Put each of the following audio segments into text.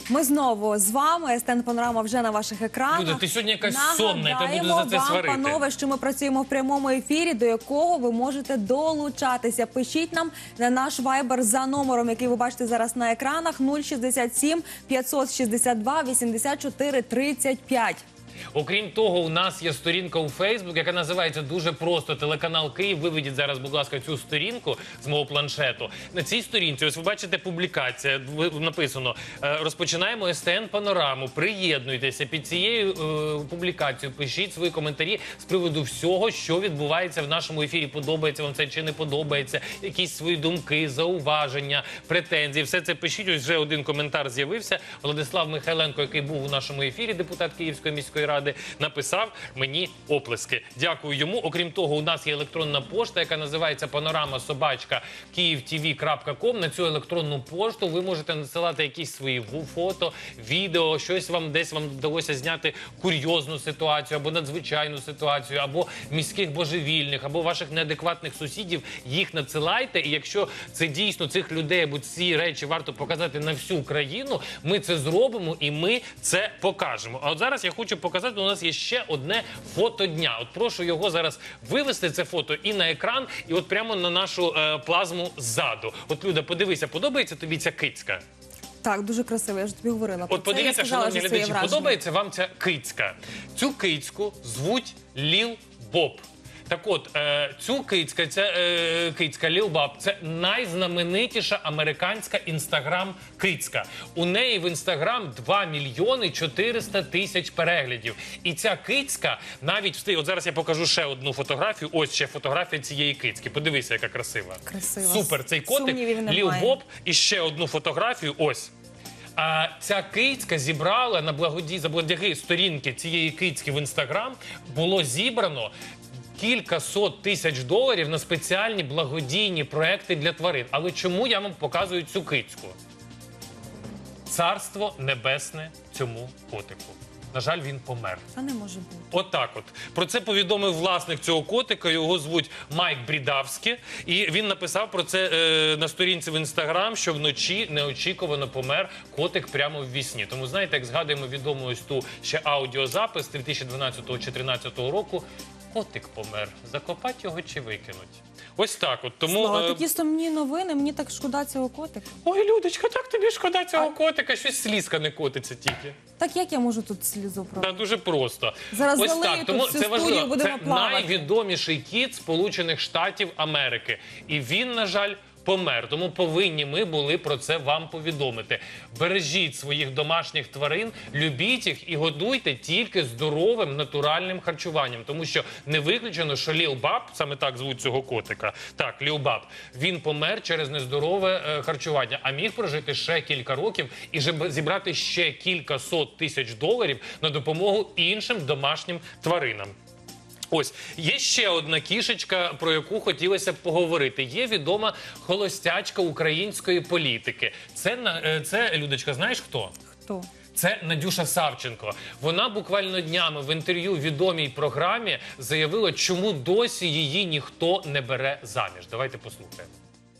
Ми знову з вами. СТН Панорама вже на ваших екранах. Люда, ти сьогодні якась сонна, я тебе буду за це Нагадаємо сварити. вам, панове, що ми працюємо в прямому ефірі, до якого ви можете долучатися. Пишіть нам на наш вайбер за номером, який ви бачите зараз на екранах, 067 562 84 35. Окрім того, у нас є сторінка у Фейсбук, яка називається дуже просто «Телеканал Київ». Виведіть зараз, будь ласка, цю сторінку з мого планшету. На цій сторінці, ось ви бачите публікація, написано «Розпочинаємо СТН Панораму». Приєднуйтеся під цією публікацією, пишіть свої коментарі з приводу всього, що відбувається в нашому ефірі. Подобається вам це чи не подобається, якісь свої думки, зауваження, претензії. Все це пишіть. Ось вже один коментар з'явився. Владислав Михайленко, який був у нашому ефірі, депутат Київської міської ради, написав мені оплески. Дякую йому. Окрім того, у нас є електронна пошта, яка називається panorama@kyiv.tv.com. На цю електронну пошту ви можете надсилати якісь свої фото, відео, щось вам десь вдалося зняти курйозну ситуацію, або надзвичайну ситуацію, або міських божевільних, або ваших неадекватних сусідів. Їх надсилайте, і якщо це дійсно цих людей, або ці речі варто показати на всю країну, ми це зробимо і ми це покажемо. А от зараз я хочу показати, у нас є ще одне фото дня. От прошу його зараз вивести, це фото, і на екран, і от прямо на нашу плазму ззаду. От, Люда, подивися, подобається тобі ця кицька? Так, дуже красиво, я ж тобі говорила. От подивіться, шановні глядачі, подобається вам ця кицька? Цю кицьку звуть Ліл Боб. Так от, цю кицька Ліл Боб, це найзнаменитіша американська інстаграм-кицька. У неї в інстаграм 2 мільйони 400 тисяч переглядів. І ця кицька навіть, от зараз я покажу ще одну фотографію, ось ще фотографія цієї кицьки. Подивися, яка красива. Красива. Супер, цей котик Ліл Боб, і ще одну фотографію, ось. А ця кицька зібрала на благодійні сторінки цієї кицьки в інстаграм, було зібрано кількасот тисяч доларів на спеціальні благодійні проекти для тварин. Але чому я вам показую цю кицьку? Царство небесне цьому котику. На жаль, він помер. Це не може бути. Отак от. Про це повідомив власник цього котика, його звуть Майк Брідавський. І він написав про це на сторінці в інстаграм, що вночі неочікувано помер котик прямо в вісні. Тому, знаєте, як згадуємо відому ось ту ще аудіозапис 2012 чи 2013 року, котик помер. Закопать його чи викинуть? Ось так от. Тому такі сумні новини, мені так шкода цього котика. Ой, Людочка, так тобі шкода цього котика, щось слізка не котиться тільки. Так як я можу тут слізу пролити? Так, дуже просто. Зараз ось залию так, тут тому всю це студію, важливо. будемо Це плавати. найвідоміший кіт Сполучених Штатів Америки. І він, на жаль, помер. Тому повинні ми були про це вам повідомити. Бережіть своїх домашніх тварин, любіть їх і годуйте тільки здоровим, натуральним харчуванням. Тому що не виключено, що Ліл Боб, саме так звуть цього котика, так, Ліл Боб, він помер через нездорове харчування, а міг прожити ще кілька років і зібрати ще кількасот тисяч доларів на допомогу іншим домашнім тваринам. Ось, є ще одна кішечка, про яку хотілося б поговорити. Є відома холостячка української політики. Це, Людочка, знаєш хто? Хто? Це Надюша Савченко. Вона буквально днями в інтерв'ю відомій програмі заявила, чому досі її ніхто не бере заміж. Давайте послухаємо.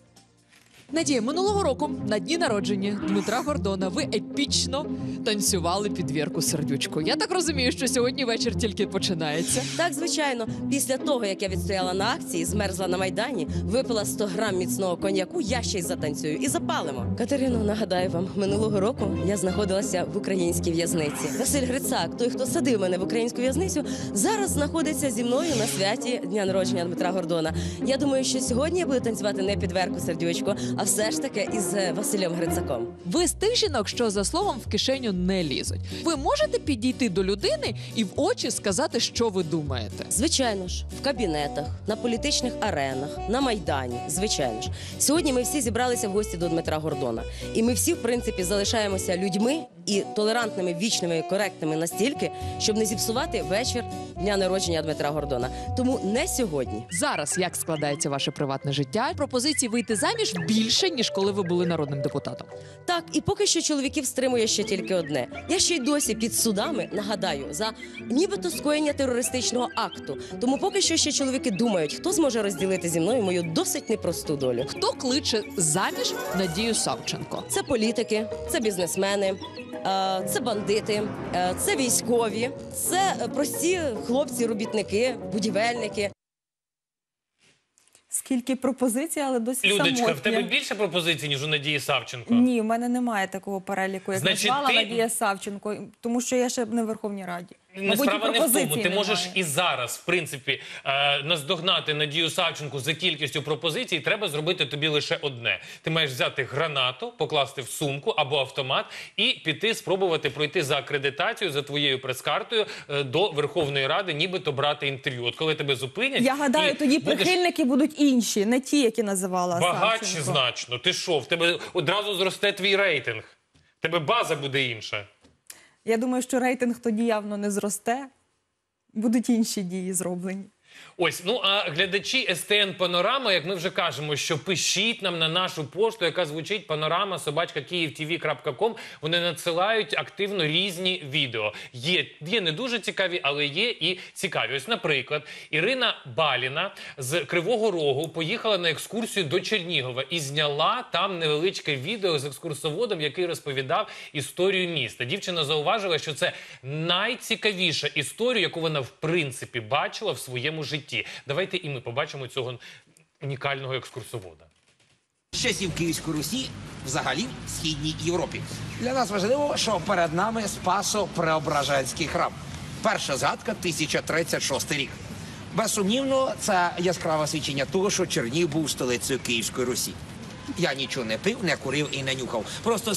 Надія, минулого року на дні народження Дмитра Гордона ви епічно танцювали під Вірку Сердючку. Я так розумію, що сьогодні вечір тільки починається. Так, звичайно. Після того, як я відстояла на акції, змерзла на Майдані, випила 100 грам міцного коньяку, я ще й затанцюю і запалимо. Катерино, нагадаю вам, минулого року я знаходилася в українській в'язниці. Василь Грицак, той, хто садив мене в українську в'язницю, зараз знаходиться зі мною на святі дня народження Дмитра Гордона. Я думаю, що сьогодні я буду танцювати не під Верку Сердючку, а все ж таки із Василем Грицаком. Ви з тих жінок, що за словом в кишеню не лізуть. Ви можете підійти до людини і в очі сказати, що ви думаєте? Звичайно ж, в кабінетах, на політичних аренах, на Майдані, звичайно ж. Сьогодні ми всі зібралися в гості до Дмитра Гордона. І ми всі, в принципі, залишаємося людьми і толерантними, вічними і коректними настільки, щоб не зіпсувати вечір дня народження Дмитра Гордона. Тому не сьогодні. Зараз як складається ваше приватне життя? Пропозиції вийти заміж більше, ніж коли ви були народним депутатом. Так, і поки що чоловіків стримує ще тільки одне. Я ще й досі під судами, нагадаю, за нібито скоєння терористичного акту. Тому поки що ще чоловіки думають, хто зможе розділити зі мною мою досить непросту долю. Хто кличе заміж Надію Савченко? Це політики, це бізнесмени, це бандити, це військові, це прості хлопці-робітники, будівельники. Скільки пропозицій, але досі Людочка, самотня. в тебе більше пропозицій, ніж у Надії Савченко? Ні, в мене немає такого переліку, як Значить, назвала ти- Надія Савченко, тому що я ще не в Верховній Раді. Ну, Мабуть, і справа не в тому. пропозицій Ти можеш немає. і зараз, в принципі, наздогнати Надію Савченку за кількістю пропозицій. Треба зробити тобі лише одне. Ти маєш взяти гранату, покласти в сумку або автомат і піти спробувати пройти за акредитацію, за твоєю прес-картою до Верховної Ради, нібито брати інтерв'ю. От коли тебе зупинять... Я гадаю, і тоді будеш прихильники будуть інші, не ті, які називала багатші Савченко. значно. Ти що, в тебе одразу зросте твій рейтинг. В тебе база буде інша. Я думаю, що рейтинг тоді явно не зросте. Будуть інші дії зроблені. Ось, ну а глядачі СТН Панорама, як ми вже кажемо, що пишіть нам на нашу пошту, яка звучить panorama@kyiv.tv.com. Вони надсилають активно різні відео. Є не дуже цікаві, але є і цікаві. Ось, наприклад, Ірина Баліна з Кривого Рогу поїхала на екскурсію до Чернігова і зняла там невеличке відео з екскурсоводом, який розповідав історію міста. Дівчина зауважила, що це найцікавіша історія, яку вона в принципі бачила в своєму житті. Давайте і ми побачимо цього унікального екскурсовода. З часів Київської Русі, взагалі, в Східній Європі. Для нас важливо, що перед нами Спасо-Преображенський храм. Перша згадка – 1036 рік. Безсумнівно, це яскраве свідчення того, що Чернігів був столицею Київської Русі. Я нічого не пив, не курив і не нюхав. Просто з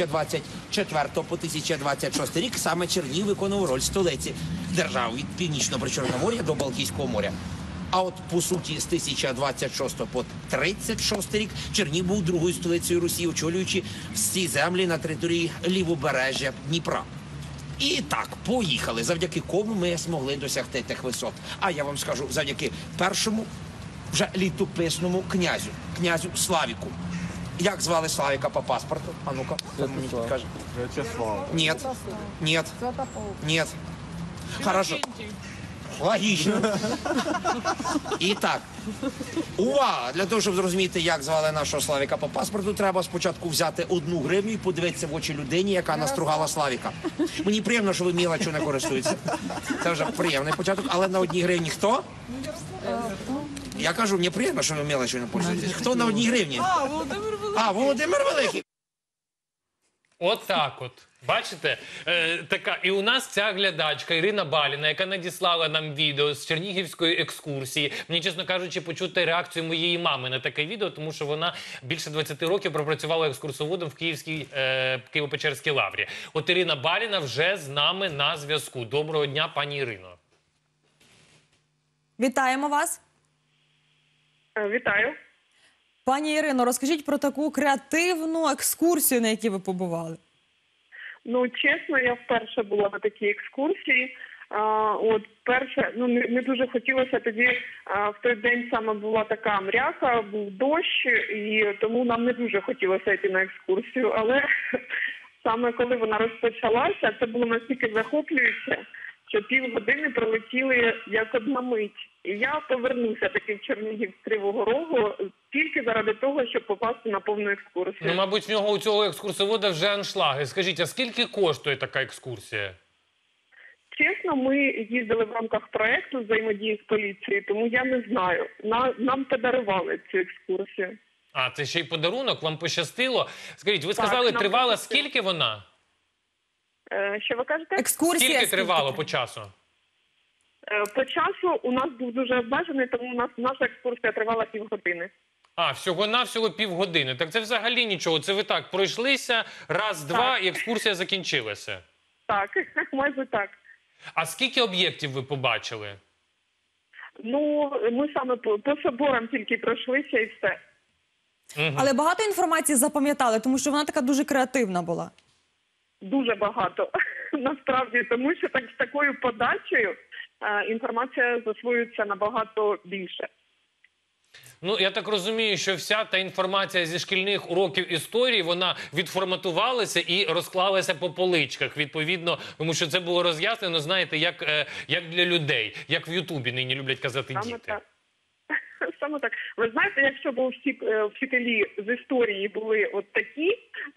1024 по 1026 рік саме Чернігів виконував роль столиці держави від Північно-Причорномор'я до Балтійського моря. А от, по суті, з 1026 по 36 рік Чернігів був другою столицею Русі, очолюючи всі землі на території лівобережжя Дніпра. І так, поїхали. Завдяки кому ми змогли досягти тих висот. А я вам скажу, завдяки першому вже літописному князю Славіку. Як звали Славіка по паспорту? А ну-ка, хто мені підкаже? Вячеслав. Ні. Хорошо. Логічно. І так, увага! Для того, щоб зрозуміти, як звали нашого Славіка по паспорту, треба спочатку взяти 1 гривню і подивитися в очі людині, яка настругала Славіка. Мені приємно, що ви мілочю не користуєтеся. Це вже приємний початок, але на 1 гривні хто? Я кажу, мені приємно, що ви мілочю не користуєтеся. Хто на 1 гривні? Володимир Великий. От так от. Бачите? Така. І у нас ця глядачка Ірина Баліна, яка надіслала нам відео з чернігівської екскурсії. Мені, чесно кажучи, почути реакцію моєї мами на таке відео, тому що вона більше 20 років пропрацювала екскурсоводом в Києво-Печерській лаврі. От Ірина Баліна вже з нами на зв'язку. Доброго дня, пані Ірино. Вітаємо вас. Вітаю. Пані Ірино, розкажіть про таку креативну екскурсію, на якій ви побували. Ну, чесно, я вперше була на такій екскурсії. Не дуже хотілося тоді, в той день саме була така мряка, був дощ, і тому нам не дуже хотілося йти на екскурсію. Але саме коли вона розпочалася, це було настільки захоплююче, що півгодини пролетіли як одна мить. І я повернуся таки в Чернігів з Кривого Рогу тільки заради того, щоб попасти на повну екскурсію. Ну, мабуть, в нього у цього екскурсовода вже аншлаги. Скажіть, а скільки коштує така екскурсія? Чесно, ми їздили в рамках проєкту взаємодії з поліцією, тому я не знаю. Нам подарували цю екскурсію. А, це ще й подарунок? Вам пощастило? Скажіть, ви сказали, нам тривала пощастило. скільки вона? Що ви кажете? Екскурсія Скільки тривало по часу? По часу у нас був дуже обмежений, тому наша екскурсія тривала півгодини. А, всього-навсього півгодини. Так це взагалі нічого. Це ви так пройшлися, раз-два, і екскурсія закінчилася. Так, майже так. А скільки об'єктів ви побачили? Ну, ми саме по соборам тільки пройшлися і все. Але багато інформації запам'ятали, тому що вона така дуже креативна була. Дуже багато. Насправді, тому що з такою подачею інформація засвоюється набагато більше. Ну, я так розумію, що вся та інформація зі шкільних уроків історії, вона відформатувалася і розклалася по поличках, відповідно, тому що це було роз'яснено, знаєте, як для людей, як в Ютубі нині люблять казати Саме діти. так. Саме так. Ви знаєте, якщо б всі вчителі з історії були от такі,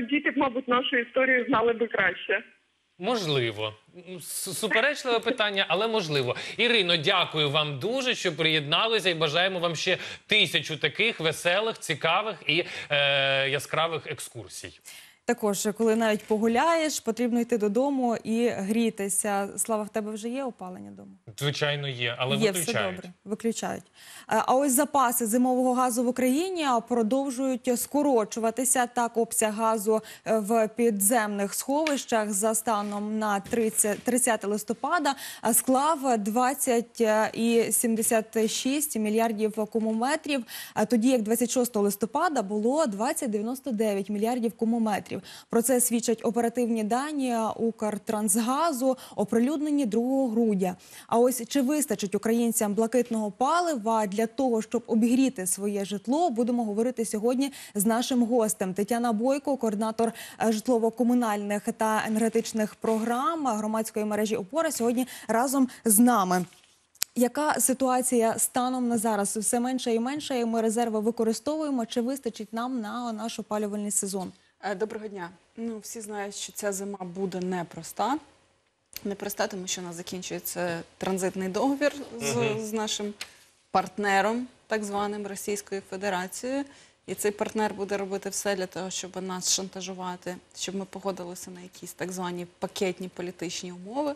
діти б, мабуть, нашу історію знали би краще. Можливо. Суперечливе питання, але можливо. Ірино, дякую вам дуже, що приєдналися, і бажаємо вам ще 1000 таких веселих, цікавих і яскравих екскурсій. Також, коли навіть погуляєш, потрібно йти додому і грітися. Слава, в тебе вже є опалення вдома? Звичайно, є, але Є, виключають. все добре, виключають. А ось запаси зимового газу в Україні продовжують скорочуватися. Так, обсяг газу в підземних сховищах за станом на 30 листопада склав 20,76 мільярдів кубометрів, тоді як 26 листопада було 20,99 мільярдів кубометрів. Про це свідчать оперативні дані Укртрансгазу, оприлюднені 2 грудня. А ось чи вистачить українцям блакитного палива для того, щоб обігріти своє житло, будемо говорити сьогодні з нашим гостем. Тетяна Бойко, координатор житлово-комунальних та енергетичних програм громадської мережі «Опора», сьогодні разом з нами. Яка ситуація станом на зараз? Все менше і менше, і ми резерви використовуємо. Чи вистачить нам на наш опалювальний сезон? Доброго дня. Ну, всі знають, що ця зима буде непроста. Непроста, тому що у нас закінчується транзитний договір з нашим партнером, так званим Російською Федерацією. І цей партнер буде робити все для того, щоб нас шантажувати, щоб ми погодилися на якісь так звані пакетні політичні умови.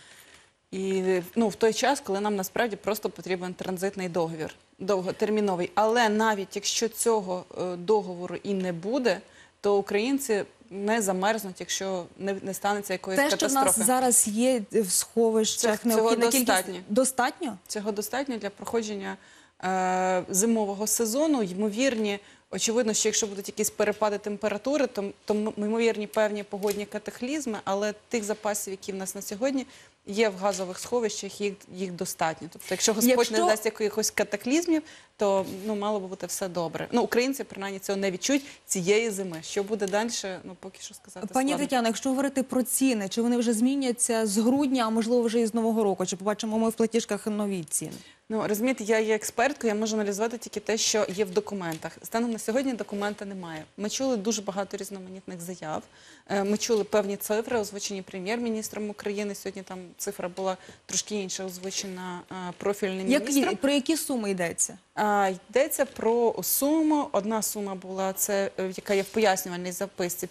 І в той час, коли нам насправді просто потрібен транзитний договір, довготерміновий. Але навіть якщо цього договору і не буде, то українці не замерзнуть, якщо не станеться якоїсь катастрофи. Те, що в нас зараз є в сховищах, необхідна кількість... Достатньо? Цього достатньо для проходження зимового сезону. Ймовірні, очевидно, що якщо будуть якісь перепади температури, то ймовірні певні погодні катаклізми, але тих запасів, які в нас на сьогодні є в газових сховищах, їх достатньо. Тобто, якщо Господь не дасть якихось катаклізмів, то мало би бути все добре. Українці, принаймні, цього не відчують цієї зими. Що буде далі, поки що сказати Пані складно. Тетяно, якщо говорити про ціни, чи вони вже зміняться з грудня, а можливо вже і з Нового року? Чи побачимо ми в платіжках нові ціни? Розумієте, я є експерткою, я можу аналізувати тільки те, що є в документах. Станом на сьогодні документа немає. Ми чули дуже багато різноманітних заяв. Ми чули певні цифри, озвучені прем'єр-міністром України. Сьогодні там цифра була трошки інша, озвучена профільним міністром. Про які суми йдеться? Йдеться про суму. Одна сума була, яка є в пояснювальній записці,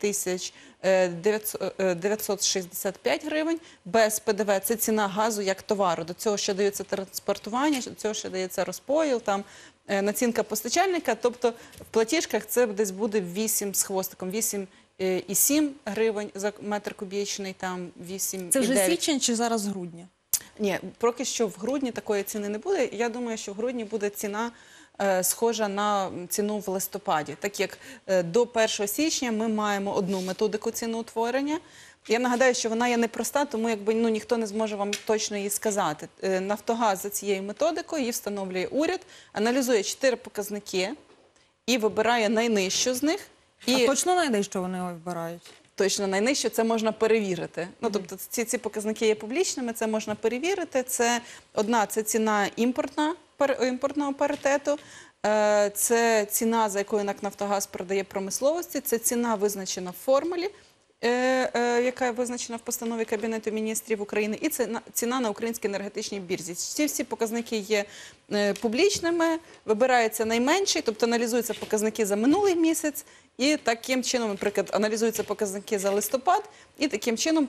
5965 гривень. Без ПДВ – це ціна газу як товару. До цього ще дається транспортування, до цього ще дається розподіл, там націнка постачальника. Тобто в платіжках це десь буде 8 з хвостиком, 8,7 гривень за метр кубічний, там 8,9. Це вже січень чи зараз грудня? Ні, поки що в грудні такої ціни не буде. Я думаю, що в грудні буде ціна схожа на ціну в листопаді. Так як до 1 січня ми маємо одну методику ціноутворення. Я нагадаю, що вона є непроста, тому ніхто не зможе вам точно її сказати. Нафтогаз за цією методикою, її встановлює уряд, аналізує 4 показники і вибирає найнижчу з них. А точно найнижчу вони вибирають? Точно найнижче, це можна перевірити. Тобто ці показники є публічними, це можна перевірити. Це ціна імпортного паритету, це ціна, за якою НАК «Нафтогаз» продає промисловості, це ціна визначена в формулі, яка визначена в постанові Кабінету міністрів України, і це ціна на українській енергетичній біржі. Ці всі показники є публічними, вибирається найменший, тобто аналізуються показники за минулий місяць, і таким чином, наприклад, аналізуються показники за листопад, і таким чином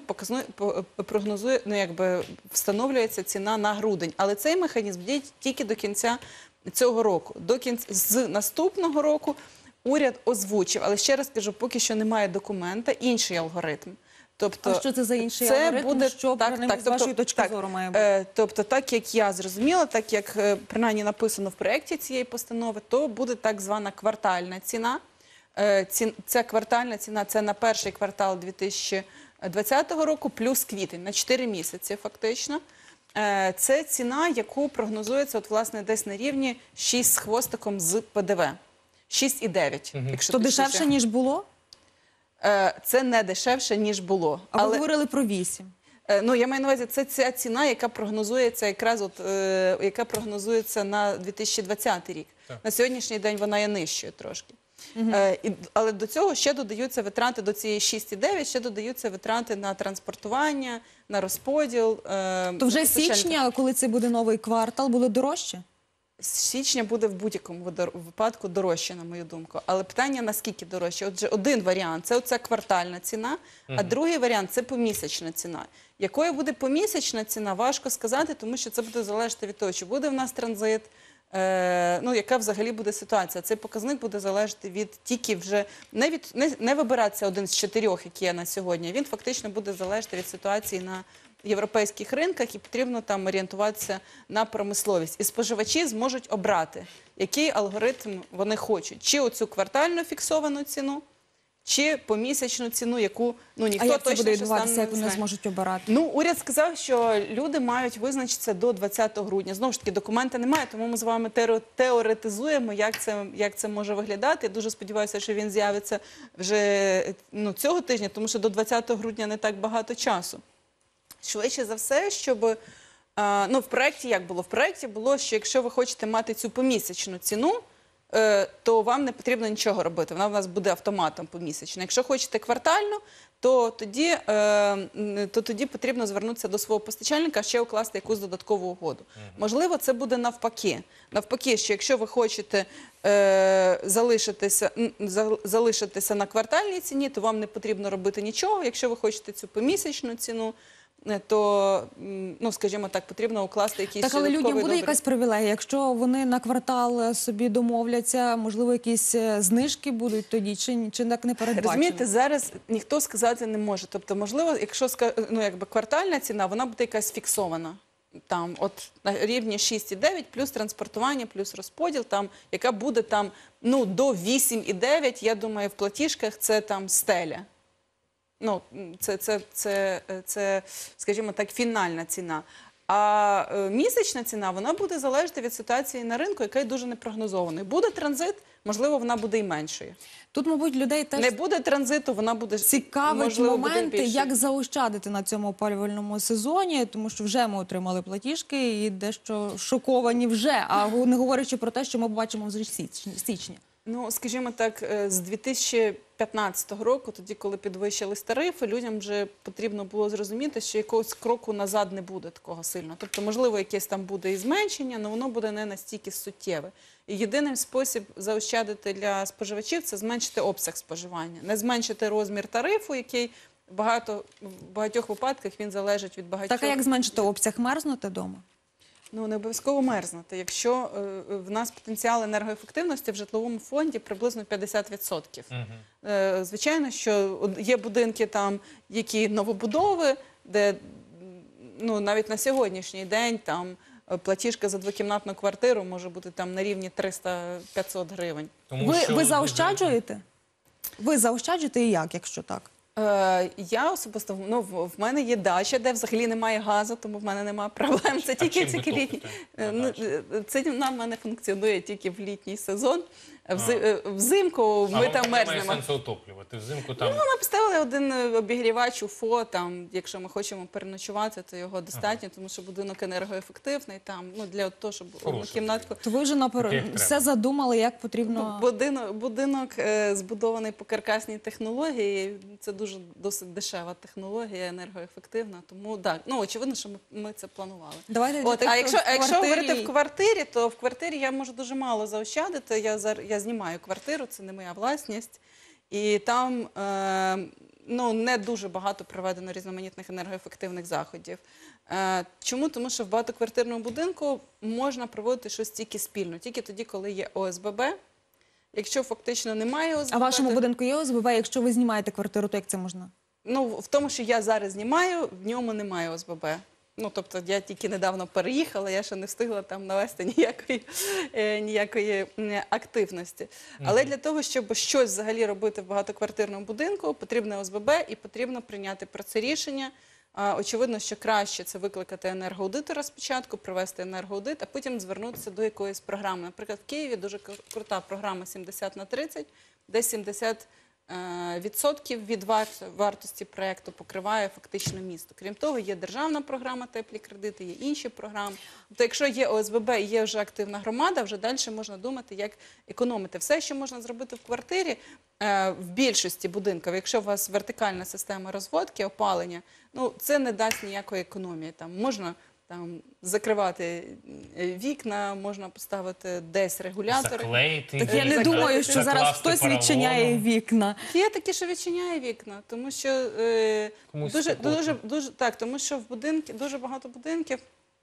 встановлюється ціна на грудень. Але цей механізм діє тільки до кінця цього року. З наступного року уряд озвучив, але ще раз кажу, поки що немає документа, інший алгоритм. Тобто, а що це за інший алгоритм? Що з вашої точки зору має бути? Тобто, так як я зрозуміла, так як принаймні написано в проєкті цієї постанови, то буде так звана квартальна ціна. Ця квартальна ціна – це на перший квартал 2020 року плюс квітень, на 4 місяці фактично. Це ціна, яку прогнозується власне десь на рівні 6 з хвостиком з ПДВ. 6,9. То дешевше, ніж було? Це не дешевше, ніж було. А ви говорили про 8. Я маю на увазі, це ця ціна, яка прогнозується яка прогнозується на 2020 рік. На сьогоднішній день вона є нижчою трошки. Але до цього ще додаються витрати до цієї 6,9, ще додаються витрати на транспортування, на розподіл. То вже з постачальника. січня, коли це буде новий квартал, буде дорожче? З січня буде в будь-якому випадку дорожче, на мою думку. Але питання, наскільки дорожче? Отже, один варіант – це оця квартальна ціна, а другий варіант – це помісячна ціна. Якою буде помісячна ціна, важко сказати, тому що це буде залежати від того, чи буде в нас транзит, яка взагалі буде ситуація. Цей показник буде залежати від тільки вже, не вибиратися один з 4, які є на сьогодні, він фактично буде залежати від ситуації на європейських ринках і потрібно там орієнтуватися на промисловість. І споживачі зможуть обрати, який алгоритм вони хочуть. Чи оцю квартальну фіксовану ціну, чи помісячну ціну, яку ніхто А як це точно буде ще сам відбуватися, не як вони знає. зможуть обирати? Ну, уряд сказав, що люди мають визначитися до 20 грудня. Знову ж таки, документа немає, тому ми з вами теоретизуємо, як це може виглядати. Я дуже сподіваюся, що він з'явиться вже цього тижня, тому що до 20 грудня не так багато часу. Швидше за все, щоб в проєкті як було? В проєкті було, що якщо ви хочете мати цю помісячну ціну, то вам не потрібно нічого робити. Вона в нас буде автоматом помісячна. Якщо хочете квартальну, то тоді потрібно звернутися до свого постачальника, ще укласти якусь додаткову угоду. Можливо, це буде навпаки. Навпаки, що якщо ви хочете залишитися на квартальній ціні, то вам не потрібно робити нічого. Якщо ви хочете цю помісячну ціну, то, скажімо так, потрібно укласти якийсь Так, але додатковий людям буде договір. якась привілегія? Якщо вони на квартал собі домовляться, можливо, якісь знижки будуть тоді, чи так не передбачено? Розумієте, зараз ніхто сказати не може. Тобто, можливо, якщо квартальна ціна, вона буде якась фіксована. Там, от на рівні 6,9, плюс транспортування, плюс розподіл, там, яка буде там, до 8,9, я думаю, в платіжках це там стеля. Це, скажімо так, фінальна ціна. А місячна ціна, вона буде залежати від ситуації на ринку, яка є дуже непрогнозованою. Буде транзит, можливо, вона буде і меншою. Тут, мабуть, людей теж Не буде транзиту, вона буде, цікавить можливо, буде моменти, більшою. як заощадити на цьому опалювальному сезоні, тому що вже ми отримали платіжки і дещо шоковані вже, а не говорячи про те, що ми бачимо вже в січні. Скажімо так, з 2015 року, тоді, коли підвищились тарифи, людям вже потрібно було зрозуміти, що якогось кроку назад не буде такого сильно. Тобто, можливо, якесь там буде і зменшення, але воно буде не настільки суттєве. І єдиний спосіб заощадити для споживачів – це зменшити обсяг споживання. Не зменшити розмір тарифу, який в багатьох випадках він залежить від багатьох. Так, а як зменшити обсяг? Мерзнути вдома? Не обов'язково мерзнути. Якщо в нас потенціал енергоефективності в житловому фонді приблизно 50%. Звичайно, що є будинки там, які новобудови, де навіть на сьогоднішній день там платіжка за двокімнатну квартиру може бути там на рівні 300-500 гривень. Ви заощаджуєте? Ви заощаджуєте і як, якщо так? Я особисто, в мене є дача, де взагалі немає газу, тому в мене немає проблем. Це тільки літній. Це в мене функціонує тільки в літній сезон. Взимку ми там мерзнемо. Немає сенсу отоплювати. Взимку там... Ми поставили один обігрівач УФО, там, якщо ми хочемо переночувати, то його достатньо, тому що будинок енергоефективний, там, для того, щоб одну кімнатку. То ви вже все задумали, як потрібно... Будинок збудований по каркасній технології, це досить дешева технологія, енергоефективна, тому так, очевидно, що ми це планували. А якщо говорити в квартирі, то в квартирі я можу дуже мало заощадити, я знімаю квартиру, це не моя власність, і там не дуже багато проведено різноманітних енергоефективних заходів. Чому? Тому що в багатоквартирному будинку можна проводити щось тільки спільно, тільки тоді, коли є ОСББ. Якщо фактично немає ОСББ... А в вашому будинку є ОСББ? Якщо ви знімаєте квартиру, то як це можна? В тому, що я зараз знімаю, в ньому немає ОСББ. Тобто я тільки недавно переїхала, я ще не встигла там навести ніякої активності. Але для того, щоб щось взагалі робити в багатоквартирному будинку, потрібне ОСББ і потрібно прийняти про це рішення. Очевидно, що краще це викликати енергоаудитора спочатку, провести енергоаудит, а потім звернутися до якоїсь програми. Наприклад, в Києві дуже крута програма 70/30, де відсотків від вартості проєкту покриває фактично місто. Крім того, є державна програма «Теплі кредити», є інші програми. Тобто, якщо є ОСББ і є вже активна громада, вже далі можна думати, як економити. Все, що можна зробити в квартирі, в більшості будинків, якщо у вас вертикальна система розводки, опалення, ну, це не дасть ніякої економії. Там можна закривати вікна, можна поставити десь регулятори. Заклеїти. Так я не думаю, що зараз закласти хтось поролоном. відчиняє вікна. Є такі, що відчиняє вікна, тому що Комусь тому що в дуже багато будинків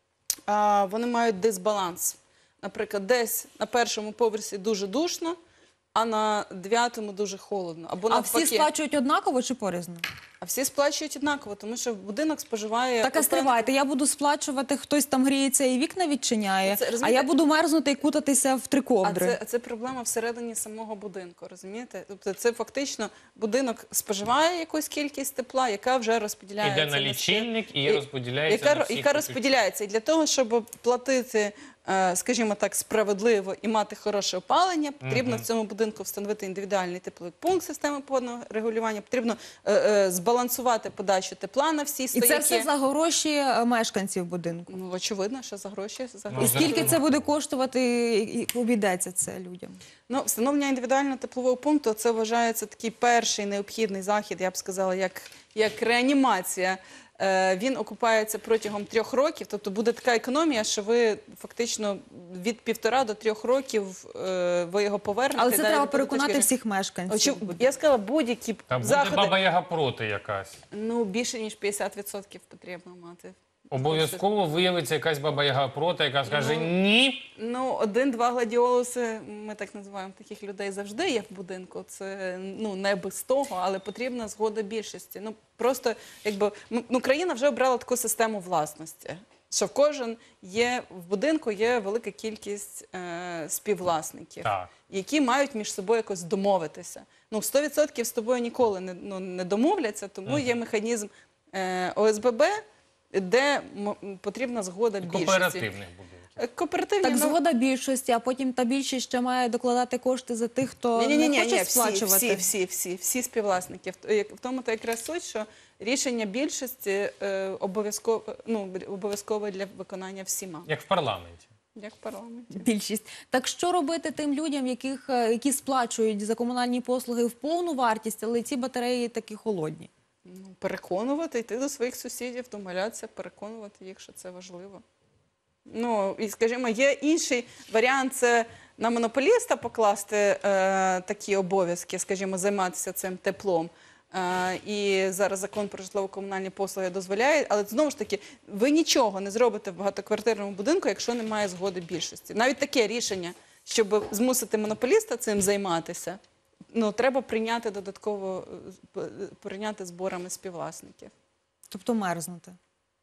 вони мають дисбаланс. Наприклад, десь на першому поверсі дуже душно, а на 9-му дуже холодно. Або А всі навпаки. сплачують однаково чи порізно? А всі сплачують однаково, тому що будинок споживає... Так, а стривайте, я буду сплачувати, хтось там гріється і вікна відчиняє, Це, а розумієте? я буду мерзнути і кутатися в три ковдри. А це проблема всередині самого будинку, розумієте? Тобто це фактично будинок споживає якусь кількість тепла, яка вже розподіляється. Іде на лічильник і розподіляється на всіх яка розподіляється. І для того, щоб платити, скажімо так, справедливо і мати хороше опалення, потрібно в цьому будинку встановити індивідуальний тепловий пункт системи повного регулювання, потрібно збалансувати подачу тепла на всі І стояки. це все за гроші мешканців будинку. Ну, очевидно, що за гроші. І скільки це буде коштувати, і обійдеться це людям? Ну, встановлення індивідуального теплового пункту – це вважається такий перший необхідний захід, я б сказала, як реанімація. Він окупається протягом 3 років, тобто буде така економія, що ви фактично від 1,5 до 3 років ви його повернете. Але це далі треба будете переконати жити. всіх мешканців. Я сказала, будь-які Та буде заходи. баба Яга проти якась. Ну, більше ніж 50% потрібно мати. Обов'язково виявиться якась баба Яга проти, яка скаже ні. Ну, 1-2 гладіолуси, ми так називаємо таких людей, завжди є в будинку. Це, ну, не без того, але потрібна згода більшості. Ну, просто, якби, ну, країна вже обрала таку систему власності, що кожен в будинку є велика кількість співвласників, Так. які мають між собою якось домовитися. Ну, 100% з тобою ніколи не домовляться, тому є механізм ОСББ, де потрібна згода більшості. Кооперативних будинків. Кооперативні, Так, ну, згода більшості, а потім та більшість ще має докладати кошти за тих, хто не хоче сплачувати. всі співвласники. В тому то якраз суть, що рішення більшості обов'язкове для виконання всіма, Як в парламенті. як в парламенті. Більшість. Так що робити тим людям, які сплачують за комунальні послуги в повну вартість, але ці батареї такі холодні? Ну, переконувати, йти до своїх сусідів, домовлятися, переконувати їх, що це важливо. Ну, і, скажімо, є інший варіант – це на монополіста покласти такі обов'язки, скажімо, займатися цим теплом. І зараз закон про житлово-комунальні послуги дозволяє, але знову ж таки, ви нічого не зробите в багатоквартирному будинку, якщо немає згоди більшості. Навіть таке рішення, щоб змусити монополіста цим займатися, ну, треба прийняти додатково, прийняти зборами співвласників. Тобто мерзнути.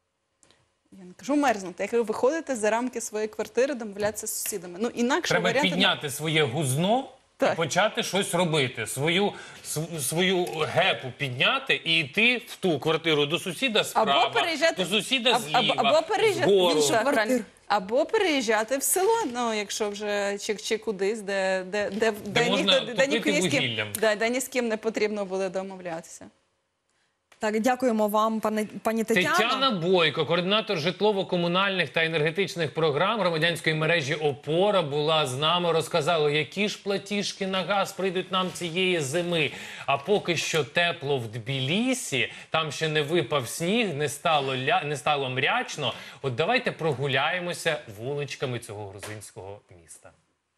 Я не кажу мерзнути, я кажу, виходити за рамки своєї квартири, домовлятися з сусідами. Ну, інакше Треба варіанти... підняти своє гузно і Так. почати щось робити. Свою гепу підняти і йти в ту квартиру до сусіда справа, до сусіда зліва, або переїжджати вгору. в іншу квартиру. квартиру. Або переїжджати в село, ну, якщо вже чи кудись, де можна ні топити з ким, вугіллям. де ні з ким не потрібно буде домовлятися. Так, дякуємо вам, пані Тетяно. Тетяна Бойко, координатор житлово-комунальних та енергетичних програм громадянської мережі «Опора», була з нами, розказала, які ж платіжки на газ прийдуть нам цієї зими. А поки що тепло в Тбілісі, там ще не випав сніг, не стало мрячно. От давайте прогуляємося вуличками цього грузинського міста.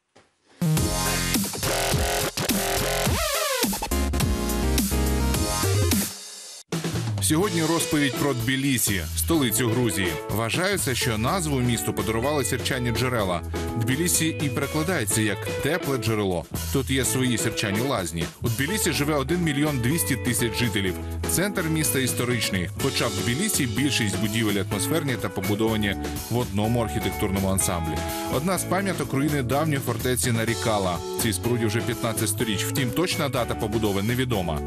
Сьогодні розповідь про Тбілісі, столицю Грузії. Вважається, що назву місту подарували сірчані джерела. Тбілісі і перекладається як «тепле джерело». Тут є свої сірчані лазні. У Тбілісі живе 1 мільйон 200 тисяч жителів. Центр міста історичний. Хоча в Тбілісі більшість будівель атмосферні та побудовані в одному архітектурному ансамблі. Одна з пам'яток руїни давньої фортеці Нарікала. Цій споруді вже 15 сторіч. Втім, точна дата побудови невідома.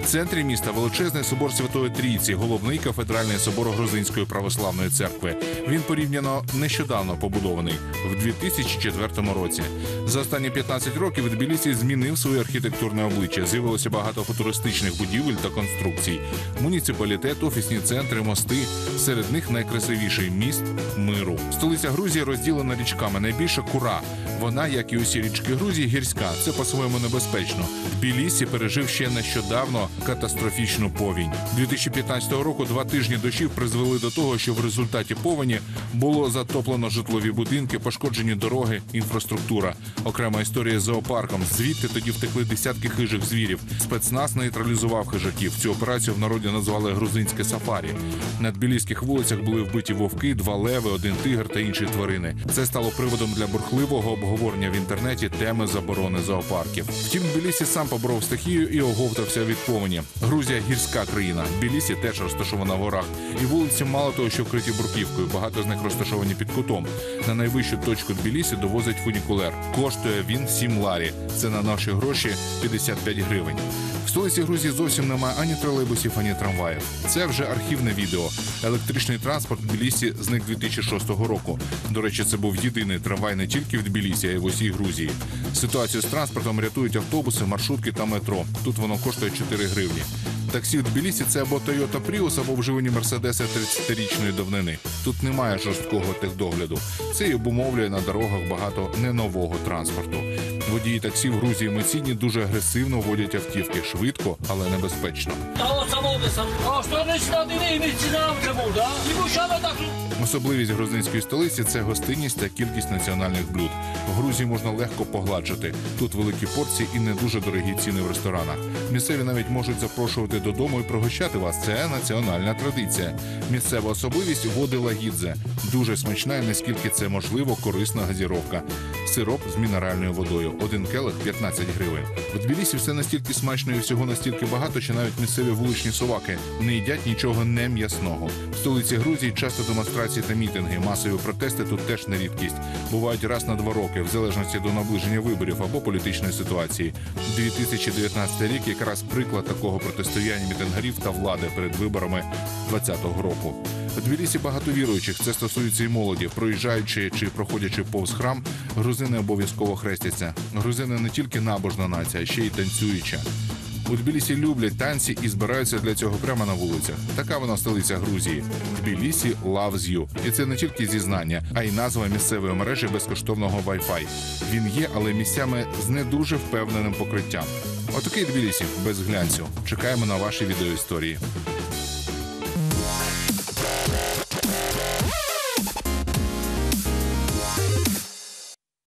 центрі міста величезний собор Святої Трійці, головний кафедральний собор Грузинської православної церкви. Він порівняно нещодавно побудований в 2004 році. За останні 15 років Тбілісі змінив своє архітектурне обличчя. З'явилося багато футуристичних будівель та конструкцій. Муніципалітет, офісні центри, мости. Серед них найкрасивіший міст миру. Столиця Грузії розділена річками. Найбільша Кура. Вона, як і усі річки Грузії, гірська. Це по-своєму небезпечно. Тбілісі пережив ще нещодавно катастрофічну повінь. 2015 року 2 тижні дощів призвели до того, що в результаті повені було затоплено житлові будинки, пошкоджені дороги, інфраструктура. Окрема історія з зоопарком. Звідти тоді втекли десятки хижих звірів. Спецназ нейтралізував хижаків. Цю операцію в народі назвали «грузинське сафарі». На тбіліських вулицях були вбиті вовки, 2 леви, 1 тигр та інші тварини. Це стало приводом для бурхливого обговорення в інтернеті теми заборони зоопарків. Втім, Тбілісі сам поборов стихію і оговтався від повені. Грузія – гірська країна. Тбілісі теж розташована в горах. І вулиці мало того, що вкриті бруківкою. Багато з них розташовані під кутом. На найвищу точку Тбілісі довозить фунікулер. Коштує він 7 ларі. Це на наші гроші 55 гривень. В столиці Грузії зовсім немає ані тролейбусів, ані трамваїв. Це вже архівне відео. Електричний транспорт в Тбілісі зник 2006 року. До речі, це був єдиний трамвай не тільки в Тбілісі, а й в усій Грузії. Ситуацію з транспортом рятують автобуси, маршрутки та метро. Тут воно коштує 4 гривні. Таксі в Тбілісі – це або Toyota Prius, або вживані Мерседеси 30-річної давнини. Тут немає жорсткого техдогляду. Це і обумовлює на дорогах багато ненового транспорту. Водії таксі в Грузії емоційні дуже агресивно водять автівки. Швидко, але небезпечно. Особливість грузинської столиці – це гостинність та кількість національних блюд. В Грузії можна легко погладжити. Тут великі порції і не дуже дорогі ціни в ресторанах. Місцеві навіть можуть запрошувати додому і пригощати вас. Це національна традиція. Місцева особливість – води лагідзе. Дуже смачна і, наскільки це можливо, корисна газіровка. Сироп з мінеральною водою. 1 келих – 15 гривень. В Тбілісі все настільки смачно і всього настільки багато, що навіть місцеві вуличні соваки не їдять нічого не м'ясного. В столиці Грузії часто демонстрації та мітинги. Масові протести тут теж не рідкість. Бувають раз на 2 роки, в залежності до наближення виборів або політичної ситуації. 2019 рік якраз приклад такого протистояння мітингарів та влади перед виборами 2020 року. В Тбілісі багато віруючих, це стосується і молоді. Проїжджаючи чи проходячи повз храм, грузини обов'язково хрестяться. Грузини не тільки набожна нація, а ще й танцююча. У Тбілісі люблять танці і збираються для цього прямо на вулицях. Така вона столиця Грузії. Тбілісі loves you. І це не тільки зізнання, а й назва місцевої мережі безкоштовного Wi-Fi. Він є, але місцями з не дуже впевненим покриттям. Отакий Тбілісі без глянцю. Чекаємо на ваші відеоісторії.